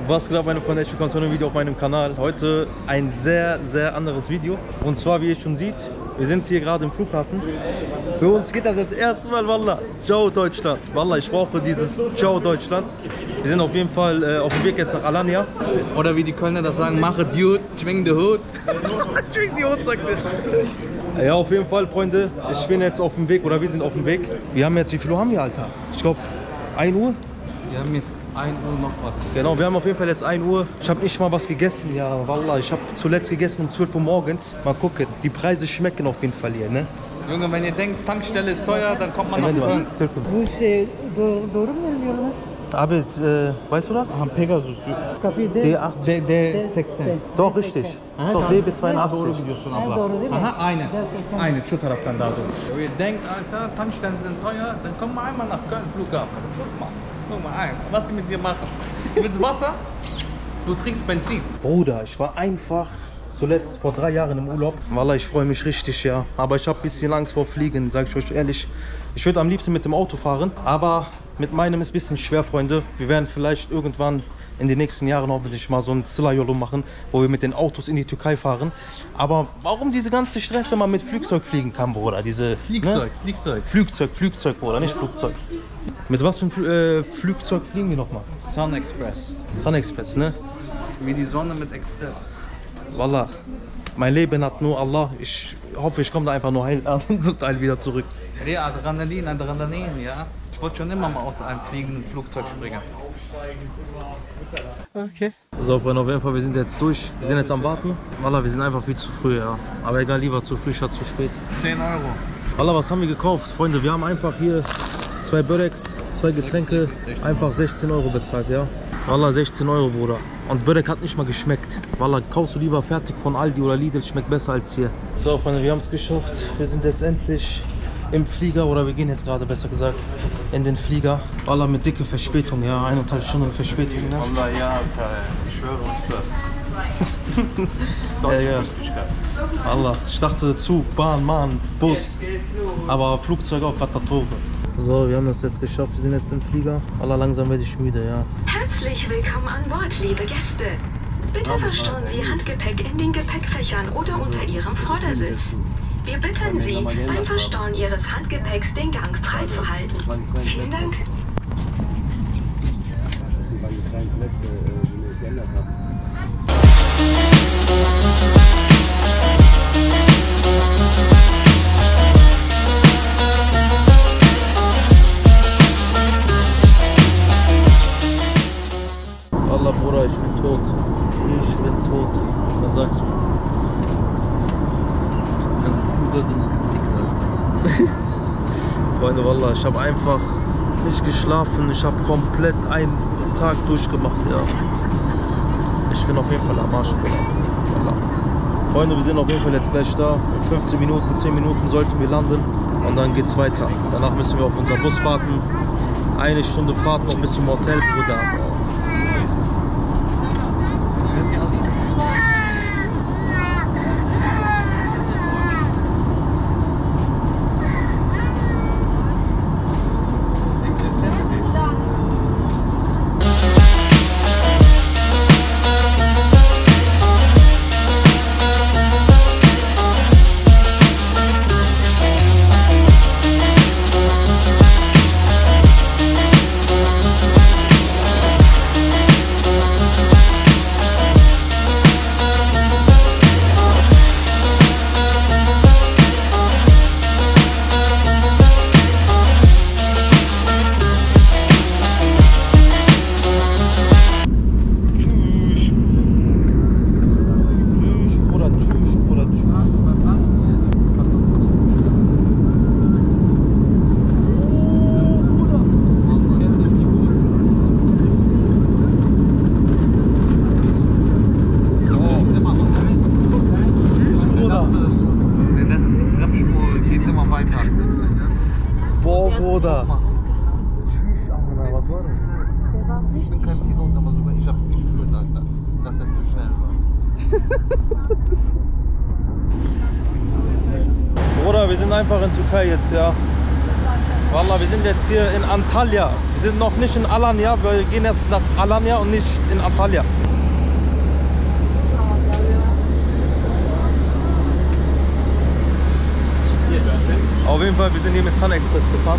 Was geht ab, meine Freunde? Willkommen zu einem Video auf meinem Kanal. Heute ein sehr, sehr anderes Video. Und zwar, wie ihr schon seht, wir sind hier gerade im Flughafen. Für uns geht das jetzt erstmal, Wallah, Ciao Deutschland. Wallah, ich brauche dieses Ciao Deutschland. Wir sind auf jeden Fall auf dem Weg jetzt nach Alanya. Oder wie die Kölner das sagen, mache Dude, schwing den Hut. Schwing die Hut, sagt er. Ja, auf jeden Fall, Freunde. Ich bin jetzt auf dem Weg, oder wir sind auf dem Weg. Wir haben jetzt, wie viel Uhr haben wir, Alter? Ich glaube, 1 Uhr? Wir haben jetzt 1 Uhr noch was. Genau, wir haben auf jeden Fall jetzt 1 Uhr. Ich habe nicht mal was gegessen, ja, Wallah. Ich habe zuletzt gegessen um 12 Uhr morgens. Mal gucken, die Preise schmecken auf jeden Fall hier, ne? Junge, wenn ihr denkt, Tankstelle ist teuer, dann kommt man nach Evet, Köln. Bu şey doğru mu yazıyorsunuz? Abi, weißt du das? Pegasus. Kapıyı D80. D80. Doch, richtig. Doch, D bis 82. Doğru biliyorsun En abla. doğru değil mi? Aha, aynen. D80. Aynen, şu taraftan daha doğru. Ihr denkt, Alter, Tankstellen sind teuer, dann komm mal einmal nach Köln Flughafen. Guck mal ein, was die mit dir machen. Willst du Wasser? Du trinkst Benzin. Bruder, ich war einfach zuletzt vor 3 Jahren im Urlaub. Wallah, ich freue mich richtig, ja. Aber ich habe ein bisschen Angst vor Fliegen, sage ich euch ehrlich. Ich würde am liebsten mit dem Auto fahren, aber mit meinem ist ein bisschen schwer, Freunde. Wir werden vielleicht irgendwann in den nächsten Jahren hoffentlich mal so ein Sıla-Yolu machen, wo wir mit den Autos in die Türkei fahren. Aber warum diese ganze Stress, wenn man mit Flugzeug fliegen kann, Bruder? Diese, Flugzeug, ne? Flugzeug, Bruder, nicht Flugzeug. Mit was für ein Flugzeug fliegen wir nochmal? Sun Express. Sun Express, ne? Wie die Sonne mit Express. Wallah, mein Leben hat nur Allah. Ich hoffe, ich komme da einfach nur heil total wieder zurück. Ja, Adrenalin, ja. Ich wollte schon immer mal aus einem fliegenden Flugzeug springen. Okay. So, Freunde, auf jeden Fall, wir sind jetzt durch. Wir sind jetzt am Warten. Wallah, wir sind einfach viel zu früh, ja. Aber egal, lieber zu früh statt zu spät. 10 Euro. Wallah, was haben wir gekauft? Freunde, wir haben einfach hier 2 Börex, 2 Getränke, einfach 16 Euro bezahlt, ja. Wallah, 16 Euro, Bruder. Und Börek hat nicht mal geschmeckt. Wallah, kaufst du lieber fertig von Aldi oder Lidl, schmeckt besser als hier. So, Freunde, wir haben es geschafft. Wir sind jetzt endlich im Flieger, oder wir gehen jetzt gerade, besser gesagt, in den Flieger. Wallah, mit dicke Verspätung, ja, 1,5 Stunden Verspätung, ne? Wallah, ja, Alter, ich schwöre uns das. Ja. Allah, ich dachte Zug, Bahn, Mann, Bus, aber Flugzeug auch Katastrophe. So, wir haben es jetzt geschafft, wir sind jetzt im Flieger. Allah, langsam werde ich müde, ja. Herzlich willkommen an Bord, liebe Gäste. Bitte verstauen Sie Handgepäck in den Gepäckfächern oder unter Ihrem Vordersitz. Wir bitten Sie, beim Verstauen Ihres Handgepäcks den Gang freizuhalten. Vielen Dank. Wallah, Bruder, ich bin tot. Ich bin tot. Was sagst du? Freunde, Wallah, ich habe einfach nicht geschlafen. Ich habe komplett einen Tag durchgemacht, ja. Ich bin auf jeden Fall am Arsch, Bruder. Wallah. Freunde, wir sind auf jeden Fall jetzt gleich da. In 15 Minuten, 10 Minuten sollten wir landen. Und dann geht's weiter. Danach müssen wir auf unseren Bus warten. 1 Stunde Fahrt noch bis zum Hotel, Bruder. Boah, Bruder. Ich bin kein Pilot, aber sogar ich hab's gespürt, Alter. Dass er zu schnell war. Bruder, wir sind einfach in Türkei jetzt, ja. Wallah, wir sind jetzt hier in Antalya. Wir sind noch nicht in Alanya, wir gehen jetzt nach Alanya und nicht in Antalya. Auf jeden Fall, wir sind hier mit Sun Express gefahren.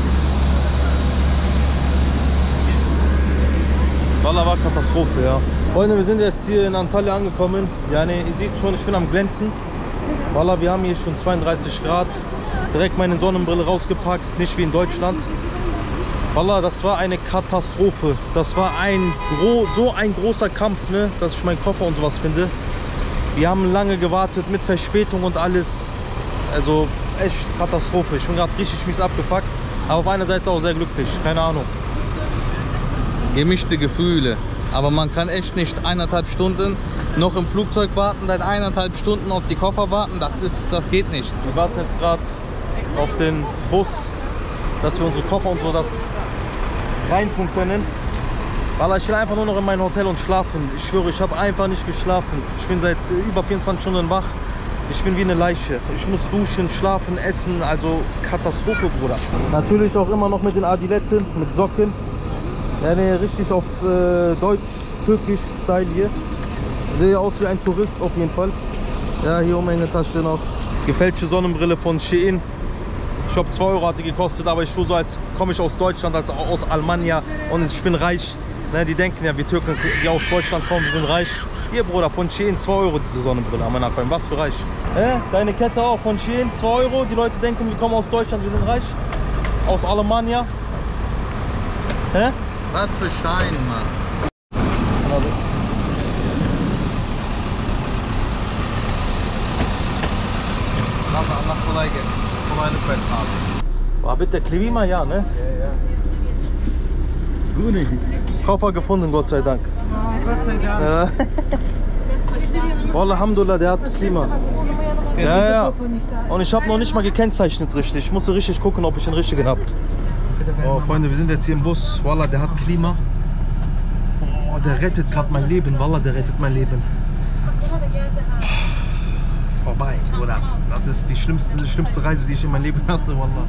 Wallah, war Katastrophe, ja. Freunde, wir sind jetzt hier in Antalya angekommen. Ja, ne, ihr seht schon, ich bin am Glänzen. Wallah, wir haben hier schon 32 Grad. Direkt meine Sonnenbrille rausgepackt, nicht wie in Deutschland. Wallah, das war eine Katastrophe. Das war so ein großer Kampf, ne, dass ich meinen Koffer und sowas finde. Wir haben lange gewartet mit Verspätung und alles. Also echt Katastrophe. Ich bin gerade richtig mies abgefuckt. Aber auf einer Seite auch sehr glücklich. Keine Ahnung. Gemischte Gefühle. Aber man kann echt nicht 1,5 Stunden noch im Flugzeug warten, dann 1,5 Stunden auf die Koffer warten. Das geht nicht. Wir warten jetzt gerade auf den Bus, dass wir unsere Koffer und so das reintun können. Weil ich will einfach nur noch in mein Hotel und schlafen. Ich schwöre, ich habe einfach nicht geschlafen. Ich bin seit über 24 Stunden wach. Ich bin wie eine Leiche. Ich muss duschen, schlafen, essen. Also Katastrophe, Bruder. Natürlich auch immer noch mit den Adiletten, mit Socken. Ja, nee, richtig auf deutsch-türkisch Style hier. Sehe aus wie ein Tourist auf jeden Fall. Ja, hier oben in der Tasche noch. Gefälschte Sonnenbrille von Shein. Ich glaube 2 Euro hat die gekostet, aber ich tue so, als komme ich aus Deutschland, als aus Almania und ich bin reich. Ne, die denken ja, wir Türken, die aus Deutschland kommen, wir sind reich. Hier, Bruder, von Shein 2 Euro diese Sonnenbrille am Nachbarn. Was für reich. Deine Kette auch von Shein 2 Euro. Die Leute denken, wir kommen aus Deutschland, wir sind reich. Aus Almania. Was für Schein, Mann. Nach kolay haben. War bitte Klima, ja, ne? Ja. Koffer gefunden, Gott sei Dank. Gott sei Dank. Ja. Wallah, Alhamdulillah, der hat Klima. Ja, ja. Und ich habe noch nicht mal gekennzeichnet richtig. Ich musste richtig gucken, ob ich den richtigen habe. Oh, Freunde, wir sind jetzt hier im Bus. Wallah, der hat Klima. Oh, der rettet gerade mein Leben. Wallah, der rettet mein Leben. Vorbei, Bruder. Das ist die schlimmste Reise, die ich in meinem Leben hatte, Wallah.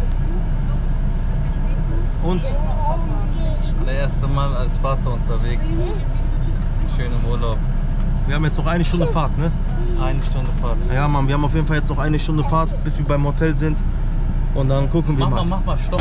Und? Das erste Mal als Vater unterwegs. Schön im Urlaub. Wir haben jetzt noch 1 Stunde Fahrt, ne? 1 Stunde Fahrt. Ja, Mann, wir haben auf jeden Fall jetzt noch 1 Stunde Fahrt, bis wir beim Hotel sind. Und dann gucken wir mal. Mach mal, stopp.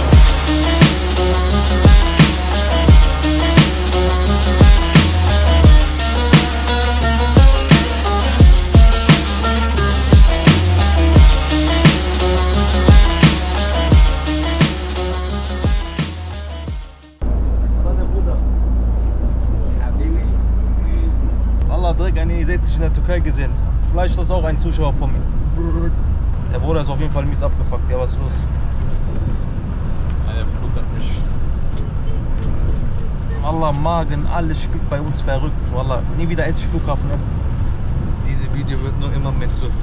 Allah, direkt eine E60 in der Türkei gesehen. Vielleicht ist das auch ein Zuschauer von mir. Der Bruder ist auf jeden Fall mies abgefuckt. Ja, was ist los? Der Flug hat mich. Allah, Magen, alles spielt bei uns verrückt. Wallah, nie wieder esse ich Flughafen essen. Dieses Video wird nur immer mit so.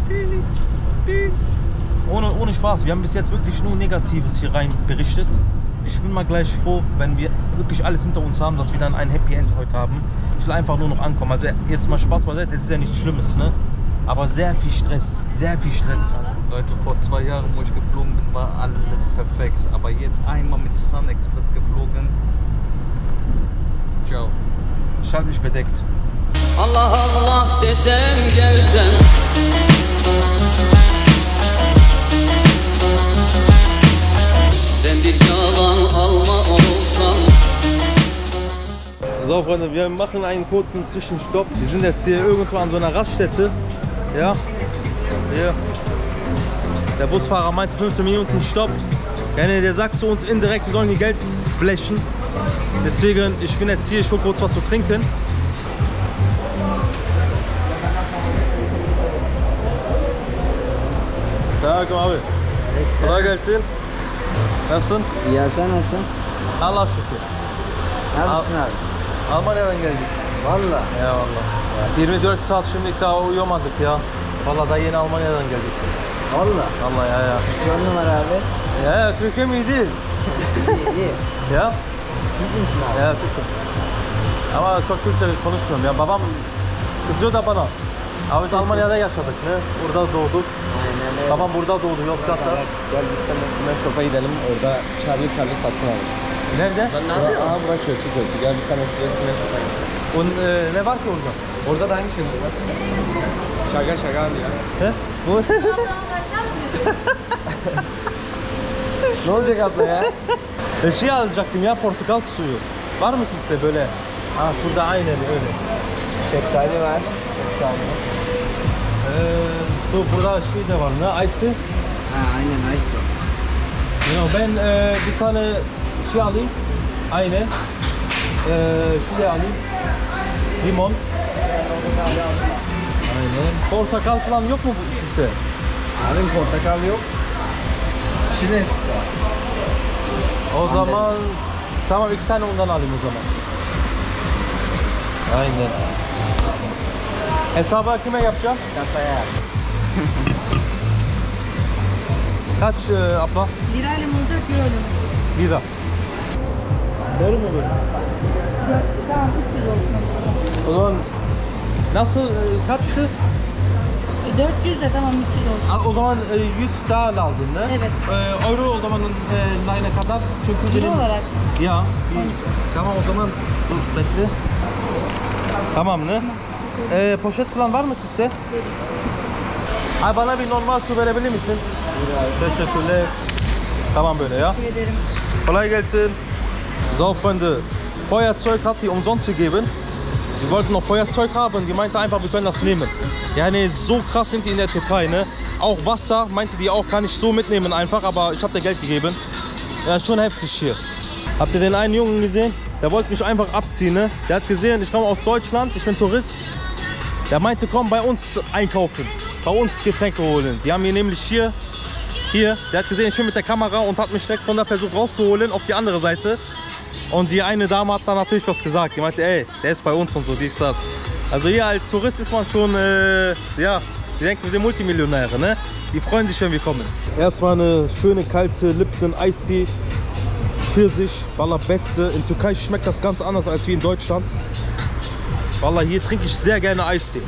Ohne Spaß, wir haben bis jetzt wirklich nur Negatives hier rein berichtet. Ich bin mal gleich froh, wenn wir wirklich alles hinter uns haben, dass wir dann ein Happy End heute haben. Ich will einfach nur noch ankommen. Also jetzt mal Spaß beiseite, das ist ja nichts Schlimmes, ne? Aber sehr viel Stress gerade. Leute, vor 2 Jahren, wo ich geflogen bin, war alles perfekt. Aber jetzt einmal mit Sun Express geflogen. Ciao. Ich halte mich bedeckt. Allah Allah desem gelsem Ben bir yalan alma olsam. So Freunde, wir machen einen kurzen Zwischenstopp. Wir sind jetzt hier irgendwo an so einer Raststätte. Ja, hier. Der Busfahrer meinte 15 Minuten Stopp. Ja, nee, der sagt zu uns indirekt, wir sollen hier Geld blechen. Deswegen, ich bin jetzt hier, ich hole kurz was zu trinken. Selam abi. Kolay gelsin. Nasılsın? İyi abi, sen nasılsın? Allah şükür. Neredesin abi? Almanya'dan geldik. Valla. Ya vallahi. 24 saat şimdilik daha uyuyamadık ya. Vallahi daha yeni Almanya'dan geldik. Valla. Vallahi ya. 10 numara abi. Ya Türkiye miydi? İyi iyi. Ya? Türk müsün abi? Ya Türk'üm. Ama çok Türkçe konuşmuyorum ya. Babam kızıyor da bana. Ama biz Almanya'da yaşadık ne? Burada doğduk. Aynen öyle. Babam burada doğdu Yozgat'ta. Gel biz seninle Smash Shop'a gidelim. Orada karlı satın alırız. Nerede? Aa bura kötü kötü. Gel bir sana şurasına şuraya. Ne var ki orada? Orada da aynı şey var. Şaka şaka abi ya. He? Bu Ne olacak abla ya? şey alacaktım ya, portakal suyu. Var mı sizde böyle? Ha şurada aynen öyle. Şeftali var. Dur burada şey de var ne? Ice. Ha aynen ice bu. Ben bir tane şey alayım. Aynen. Şuraya alayım. Limon. Aynen. Portakal falan yok mu sizde? Abim portakal yok. Şileps var. O zaman tamam, 2 tane ondan alayım o zaman. Aynen. Hesabı kime yapacağım? Kasaya yap. Kaç abla? Lirayla mı olacak, euro mu? Lira. Doğru mu bu? Tamam, 300 olsun. O zaman nasıl kaçtı? 400 de tamam, 300 olsun. O zaman 100 daha lazım ne? Evet. Euro o zaman ne kadar? Çünkü Euro benim... olarak. Ya. Tamam o zaman dur bekle. Tamam ne? Poşet falan var mı sizde? Ay bana bir normal su verebilir misin? Teşekkürler. Tamam böyle ya. Teşekkür ederim. Kolay gelsin. So Freunde, Feuerzeug hat die umsonst gegeben. Wir wollten noch Feuerzeug haben, die meinte einfach, wir können das nehmen. Yani so krass sind die in der Türkei, ne? Auch Wasser meinte die auch, kann ich so mitnehmen einfach, aber ich habe dir Geld gegeben. Ja, ist schon heftig hier. Habt ihr den einen Jungen gesehen? Der wollte mich einfach abziehen, ne? Der hat gesehen, ich komme aus Deutschland, ich bin Tourist. Der meinte, komm bei uns einkaufen, bei uns Getränke holen. Die haben hier nämlich hier, der hat gesehen, ich bin mit der Kamera und hat mich direkt von da versucht rauszuholen auf die andere Seite. Und die eine Dame hat dann natürlich was gesagt. Die meinte, ey, der ist bei uns und so, dies, das. Also hier als Tourist ist man schon, ja, die denken, wir sind Multimillionäre, ne? Die freuen sich, wenn wir kommen. Erstmal eine schöne kalte Lipton Eistee. Pfirsich, Wallah, beste. In Türkei schmeckt das ganz anders als wie in Deutschland. Wallah, hier trinke ich sehr gerne Eistee.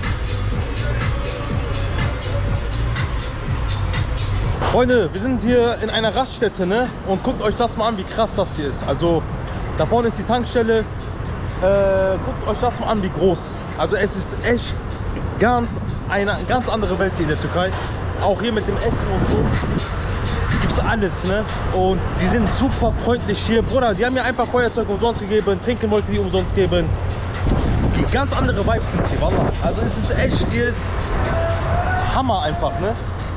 Freunde, wir sind hier in einer Raststätte, ne? Und guckt euch das mal an, wie krass das hier ist. Also, da vorne ist die Tankstelle. Guckt euch das mal an, wie groß. Also, es ist echt eine ganz andere Welt hier in der Türkei. Auch hier mit dem Essen und so. Gibt's alles, ne? Und die sind super freundlich hier. Bruder, die haben mir einfach Feuerzeug umsonst gegeben. Trinken wollten die umsonst geben. Ganz andere Vibes sind hier, Wallah. Also, es ist echt, hier ist Hammer einfach, ne?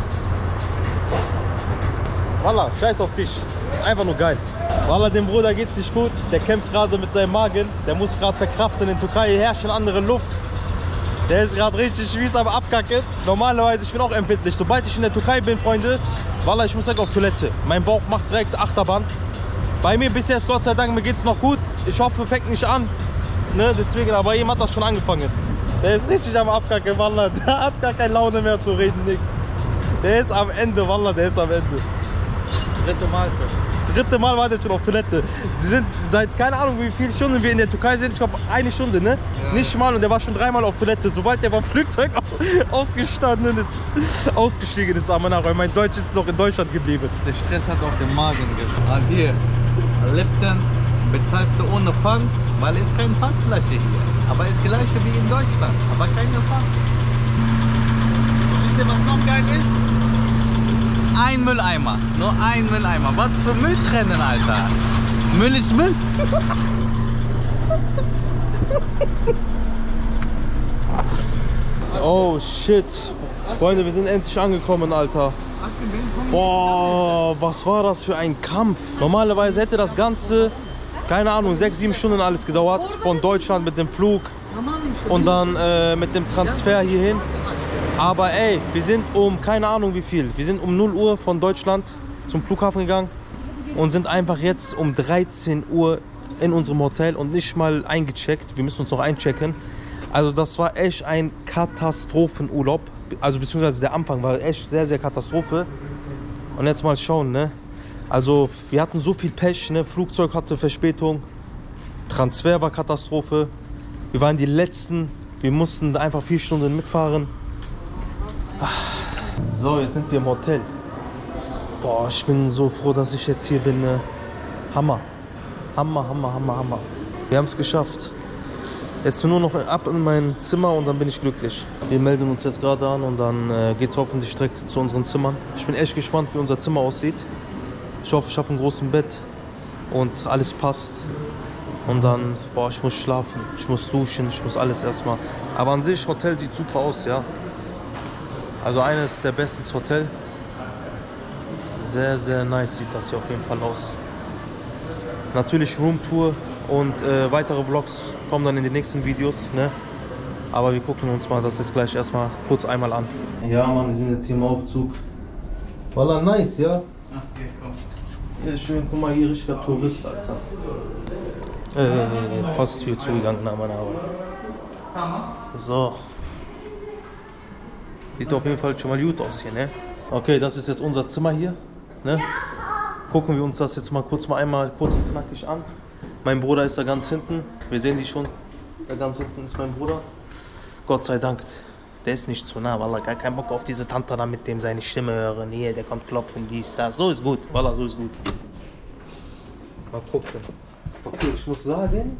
Wallah, scheiß auf dich. Einfach nur geil. Wallah, dem Bruder geht's nicht gut. Der kämpft gerade mit seinem Magen. Der muss gerade verkraften. In Türkei herrscht eine andere Luft. Der ist gerade richtig mies am Abkacken. Normalerweise, ich bin auch empfindlich. Sobald ich in der Türkei bin, Freunde, Wallah, ich muss direkt auf Toilette. Mein Bauch macht direkt Achterbahn. Bei mir bis jetzt, Gott sei Dank, mir geht's noch gut. Ich hoffe, fängt nicht an. Ne, deswegen, aber jemand hat das schon angefangen. Der ist richtig am Abkacken, Wallah. Der hat gar keine Laune mehr zu reden, nix. Der ist am Ende, Wallah, der ist am Ende. Dritte Mal schon. Dritte Mal war der schon auf Toilette. Wir sind seit keine Ahnung wie viele Stunden wir in der Türkei sind. Ich glaube 1 Stunde, ne? Ja. Nicht mal, und der war schon 3 Mal auf Toilette. Sobald der vom Flugzeug ausgestiegen ist, aber nachher, mein Deutsch ist noch in Deutschland geblieben. Der Stress hat auf den Magen gegangen. Und hier, Lipton bezahlst du ohne Pfand, weil es keine Pfandflasche hier. Aber es ist gleiche wie in Deutschland, aber keine Pfand. Wisst ihr, was noch geil ist? Ein Mülleimer, nur ein Mülleimer. Was für Müll trennen, Alter? Müll ist Müll. Oh shit. Freunde, wir sind endlich angekommen, Alter. Boah, was war das für ein Kampf? Normalerweise hätte das Ganze, keine Ahnung, 6, 7 Stunden alles gedauert. Von Deutschland mit dem Flug und dann mit dem Transfer hierhin. Aber ey, wir sind um keine Ahnung wie viel. Wir sind um 0 Uhr von Deutschland zum Flughafen gegangen und sind einfach jetzt um 13 Uhr in unserem Hotel und nicht mal eingecheckt. Wir müssen uns noch einchecken. Also das war echt ein Katastrophenurlaub. Also beziehungsweise der Anfang war echt sehr, sehr Katastrophe. Und jetzt mal schauen, ne? Also wir hatten so viel Pech, ne? Flugzeug hatte Verspätung. Transfer war Katastrophe. Wir waren die Letzten. Wir mussten einfach 4 Stunden mitfahren. So, jetzt sind wir im Hotel. Boah, ich bin so froh, dass ich jetzt hier bin. Hammer. Hammer, Hammer, Hammer, Hammer. Wir haben es geschafft. Jetzt nur noch ab in mein Zimmer und dann bin ich glücklich. Wir melden uns jetzt gerade an und dann geht es hoffentlich direkt zu unseren Zimmern. Ich bin echt gespannt, wie unser Zimmer aussieht. Ich hoffe, ich habe ein großes Bett und alles passt. Und dann, boah, ich muss schlafen, ich muss duschen, ich muss alles erstmal. Aber an sich, Hotel sieht super aus, ja. Also eines der besten Hotel. Sehr, sehr nice sieht das hier auf jeden Fall aus. Natürlich Roomtour und weitere Vlogs kommen dann in den nächsten Videos, ne? Aber wir gucken uns mal das jetzt gleich erstmal kurz einmal an. Ja, Mann, wir sind jetzt hier im Aufzug. Wallah, nice, ja? Okay, komm. Ja, schön, guck mal, hier richtiger Tourist, Alter. Fast Tür zugegangen nach meiner Arbeit. So. Sieht auf jeden Fall schon mal gut aus hier, ne? Okay, das ist jetzt unser Zimmer hier, ne? Gucken wir uns das jetzt mal kurz einmal kurz und knackig an. Mein Bruder ist da ganz hinten. Wir sehen die schon. Da ganz hinten ist mein Bruder. Gott sei Dank, der ist nicht zu nah, Wallah, gar keinen Bock auf diese Tante da mit dem seine Stimme hören. Hier, der kommt klopfen, dies, das. So ist gut, Wallah, so ist gut. Mal gucken. Okay, ich muss sagen,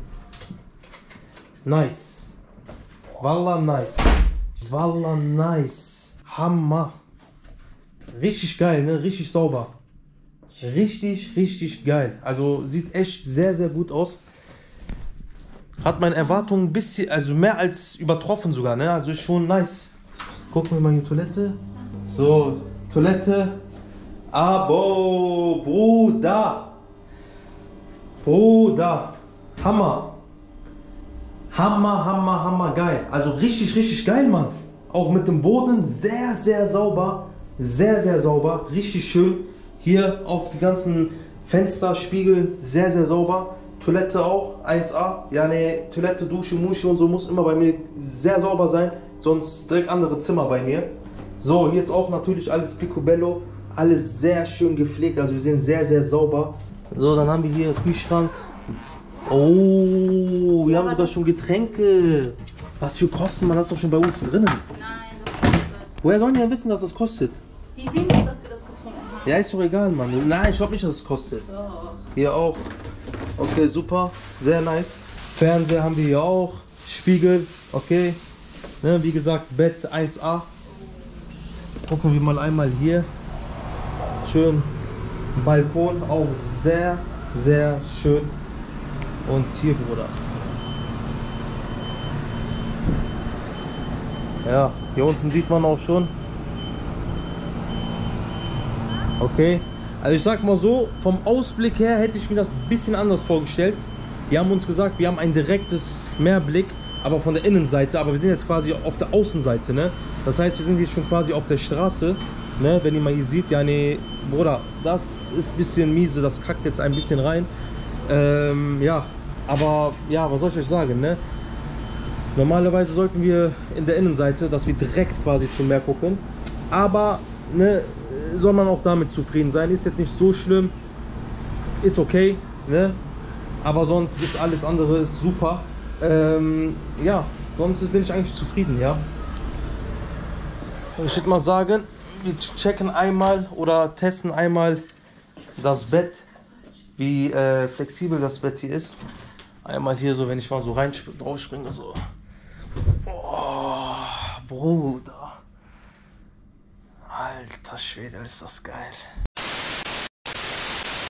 nice. Wallah, nice. Wallah, nice. Hammer. Richtig geil, ne? Richtig sauber. Richtig, richtig geil. Also sieht echt sehr, sehr gut aus. Hat meine Erwartungen ein bisschen, also mehr als übertroffen sogar, ne? Also ist schon nice. Gucken wir mal hier Toilette. So, Toilette. Abo, Bruder. Bruder. Hammer. Hammer, Hammer, Hammer, geil. Also richtig, richtig geil, Mann. Auch mit dem Boden sehr, sehr sauber. Sehr, sehr sauber. Richtig schön. Hier auch die ganzen Fenster, Spiegel, sehr, sehr sauber. Toilette auch, 1A. Ja, ne, Toilette, Dusche, Musche und so muss immer bei mir sehr sauber sein. Sonst direkt andere Zimmer bei mir. So, hier ist auch natürlich alles picobello. Alles sehr schön gepflegt. Also wir sehen sehr, sehr sauber. So, dann haben wir hier Kühlschrank. Oh, wir haben sogar schon Getränke. Was für Kosten, man, das ist doch schon bei uns drinnen. Nein, das kostet. Woher sollen die ja wissen, dass das kostet? Die sehen doch, dass wir das getrunken haben. Ja, ist doch egal, Mann. Nein, ich glaube nicht, dass es kostet. Doch. Hier auch. Okay, super. Sehr nice. Fernseher haben wir hier auch. Spiegel. Okay. Ne, wie gesagt, Bett 1A. Gucken wir mal einmal hier. Schön. Balkon. Auch sehr, sehr schön. Und hier, Bruder. Ja, hier unten sieht man auch schon. Okay, also ich sag mal so, vom Ausblick her hätte ich mir das ein bisschen anders vorgestellt. Die haben uns gesagt, wir haben ein direktes Meerblick, aber von der Innenseite, aber wir sind jetzt quasi auf der Außenseite, ne? Das heißt, wir sind jetzt schon quasi auf der Straße, ne? Wenn ihr mal hier seht, ja ne, Bruder, das ist ein bisschen miese, das kackt jetzt ein bisschen rein. Ja, aber ja, was soll ich euch sagen, ne? Normalerweise sollten wir in der Innenseite, dass wir direkt quasi zum Meer gucken, aber ne, soll man auch damit zufrieden sein. Ist jetzt nicht so schlimm, ist okay, ne? Aber sonst ist alles andere ist super. Ja, sonst bin ich eigentlich zufrieden, ja. Ich würde mal sagen, wir checken einmal oder testen einmal das Bett, wie flexibel das Bett hier ist. Einmal hier so, wenn ich mal so rein drauf springe, so. Oh, Bruder. Alter Schwede, ist das geil.